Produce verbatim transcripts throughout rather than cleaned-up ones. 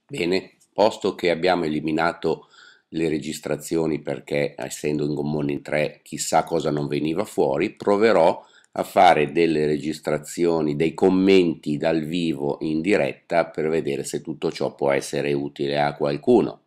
Bene, posto che abbiamo eliminato le registrazioni perché essendo in gommone in tre chissà cosa non veniva fuori, proverò a fare delle registrazioni, dei commenti dal vivo in diretta per vedere se tutto ciò può essere utile a qualcuno.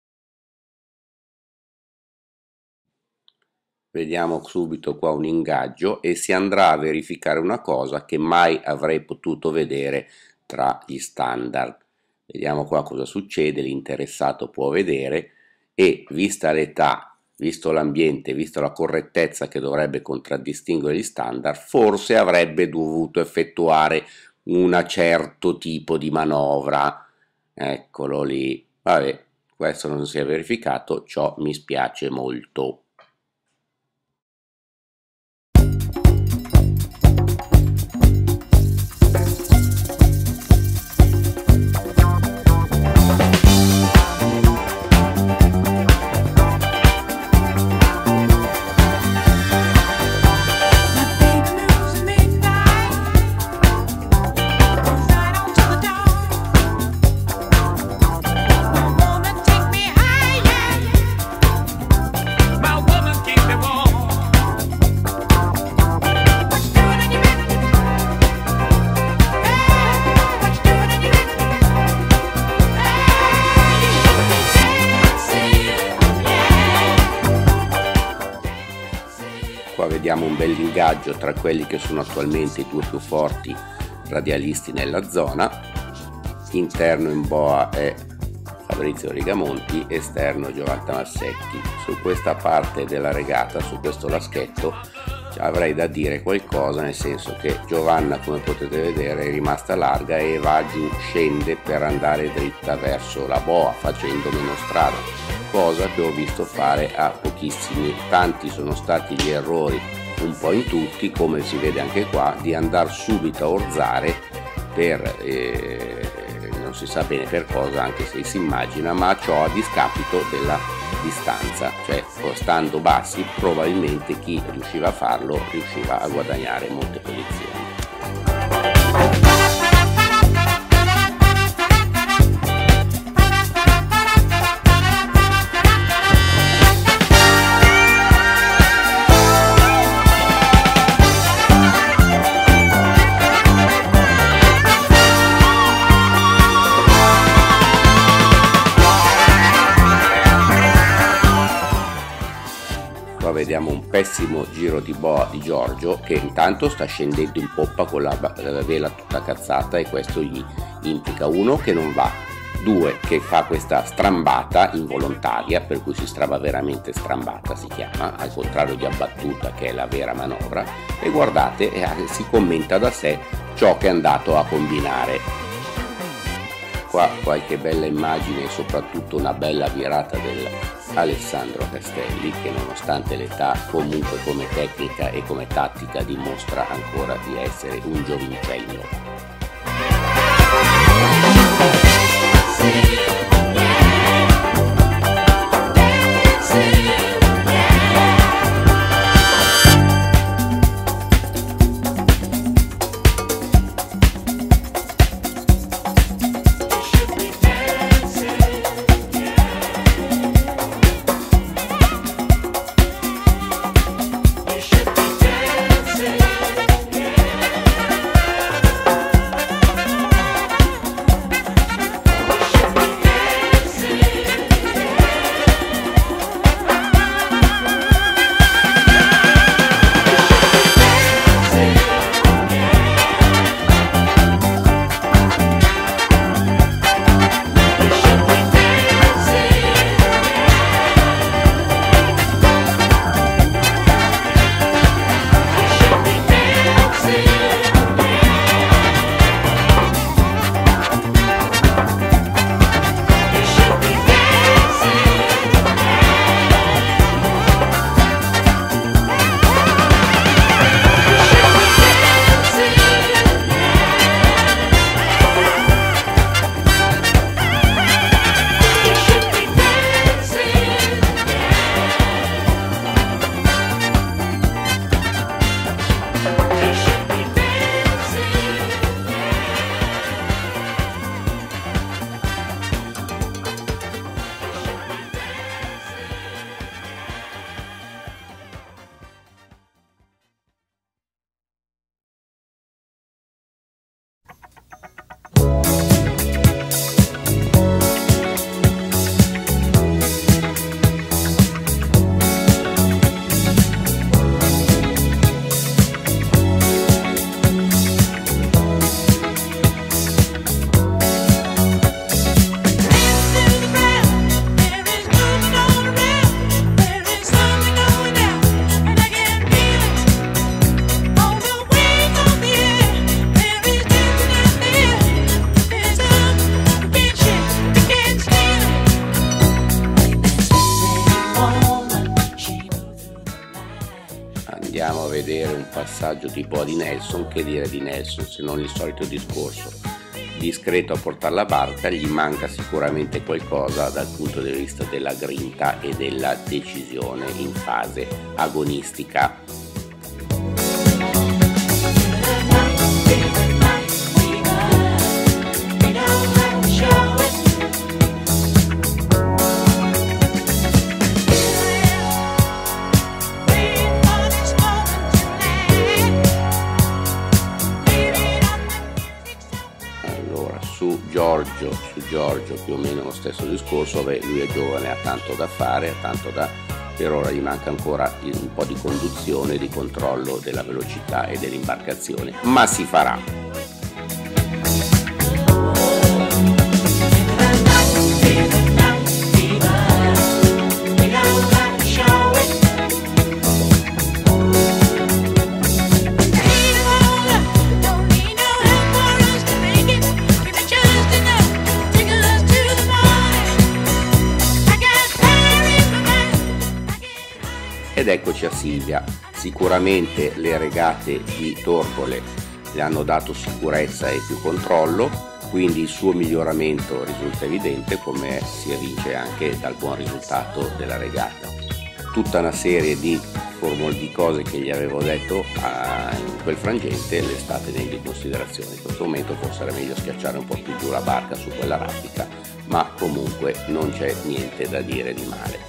Vediamo subito qua un ingaggio e si andrà a verificare una cosa che mai avrei potuto vedere tra gli standard. Vediamo qua cosa succede, l'interessato può vedere e vista l'età, visto l'ambiente, visto la correttezza che dovrebbe contraddistinguere gli standard, forse avrebbe dovuto effettuare un certo tipo di manovra. Eccolo lì. Vabbè, questo non si è verificato, ciò mi spiace molto. Qua vediamo un bel ingaggio tra quelli che sono attualmente i due più forti radialisti nella zona. Interno in boa è Fabrizio Rigamonti, esterno Giovanna Massetti. Su questa parte della regata, su questo laschetto, avrei da dire qualcosa, nel senso che Giovanna, come potete vedere, è rimasta larga e va giù, scende per andare dritta verso la boa facendo meno strada, cosa che ho visto fare a pochissimi. Tanti sono stati gli errori, un po' in tutti, come si vede anche qua, di andare subito a orzare per eh, non si sa bene per cosa, anche se si immagina, ma ciò a discapito della distanza, cioè stando bassi probabilmente chi riusciva a farlo riusciva a guadagnare molte posizioni. Qua vediamo un pessimo giro di boa di Giorgio, che intanto sta scendendo in poppa con la, la vela tutta cazzata, e questo gli implica, uno, che non va, due, che fa questa strambata involontaria, per cui si strava veramente strambata, si chiama, al contrario di abbattuta che è la vera manovra, e guardate, eh, si commenta da sé ciò che è andato a combinare. Qua qualche bella immagine e soprattutto una bella virata del Alessandro Castelli, che nonostante l'età comunque come tecnica e come tattica dimostra ancora di essere un giovincello. vedere un passaggio tipo di Nelson. Che dire di Nelson se non il solito discorso: discreto a portare la barca, gli manca sicuramente qualcosa dal punto di vista della grinta e della decisione in fase agonistica. Su Giorgio, su Giorgio più o meno lo stesso discorso. Beh, lui è giovane, ha tanto da fare, ha tanto da... per ora gli manca ancora un po' di conduzione, di controllo della velocità e dell'imbarcazione, ma si farà. Ed eccoci a Silvia. Sicuramente le regate di Torbole le hanno dato sicurezza e più controllo, quindi il suo miglioramento risulta evidente, come si evince anche dal buon risultato della regata. Tutta una serie di formule di cose che gli avevo detto a, in quel frangente le state tenendo in considerazione. In questo momento forse era meglio schiacciare un po' più giù la barca su quella raffica, ma comunque non c'è niente da dire di male.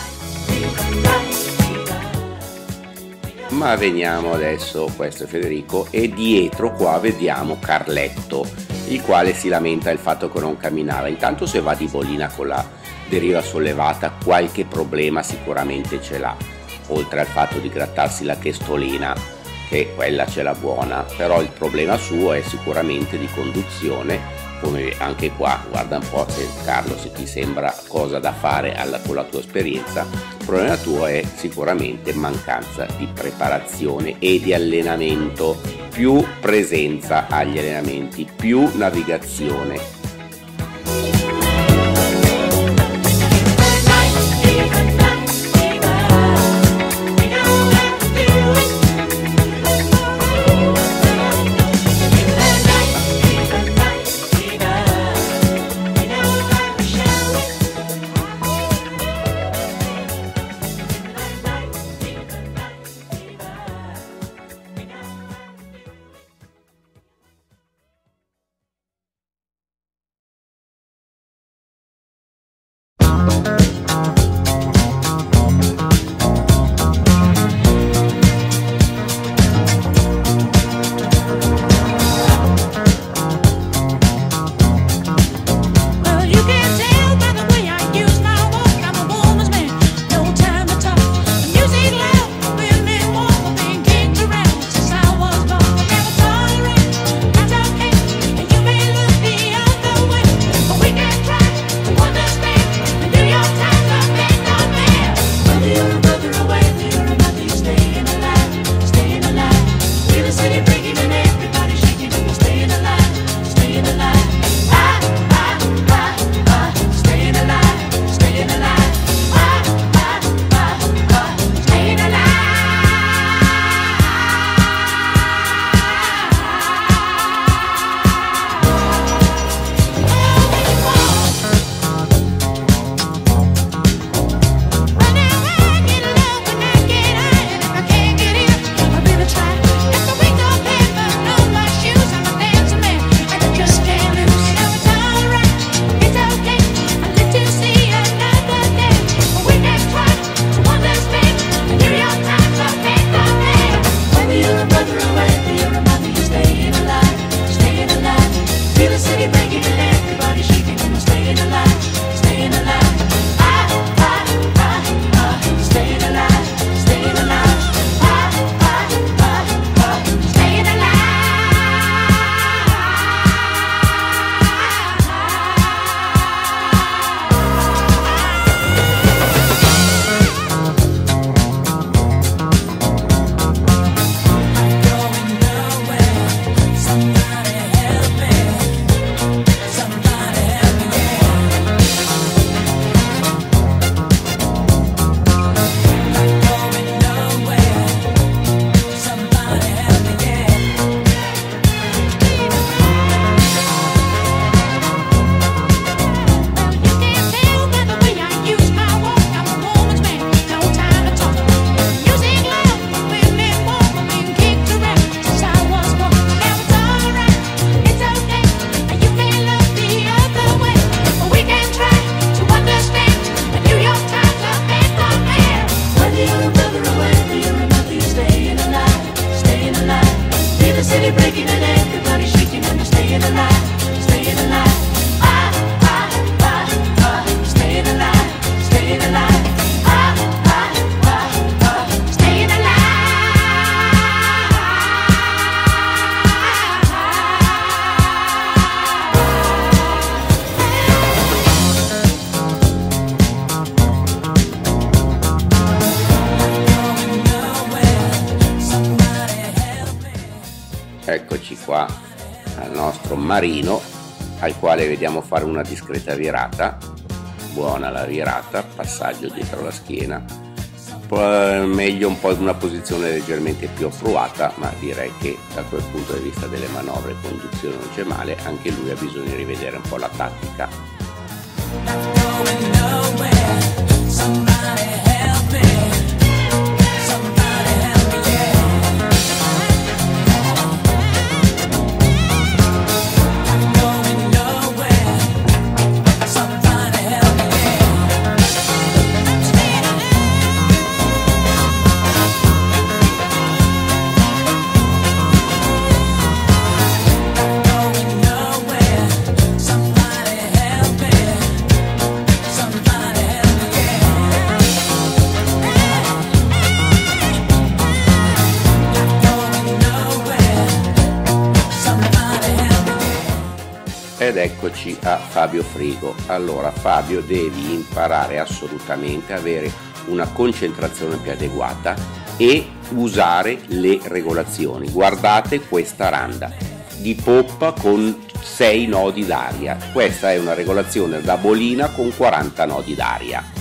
Ma veniamo adesso, questo è Federico, e dietro qua vediamo Carletto, il quale si lamenta del fatto che non camminava. Intanto se va di bolina con la deriva sollevata qualche problema sicuramente ce l'ha, oltre al fatto di grattarsi la testolina, che quella ce l'ha buona, però il problema suo è sicuramente di conduzione, come anche qua. Guarda un po', se Carlo, se ti sembra cosa da fare alla, con la tua esperienza, il problema tuo è sicuramente mancanza di preparazione e di allenamento, più presenza agli allenamenti, più navigazione. eccoci qua al nostro marino, al quale vediamo fare una discreta virata. Buona la virata, passaggio dietro la schiena, poi meglio un po' in una posizione leggermente più offruata, ma direi che da quel punto di vista delle manovre e conduzione non c'è male. Anche lui ha bisogno di rivedere un po' la tattica. Ed eccoci a Fabio Frigo. Allora Fabio, devi imparare assolutamente a avere una concentrazione più adeguata e usare le regolazioni. Guardate questa randa di poppa con sei nodi d'aria, questa è una regolazione da bolina con quaranta nodi d'aria.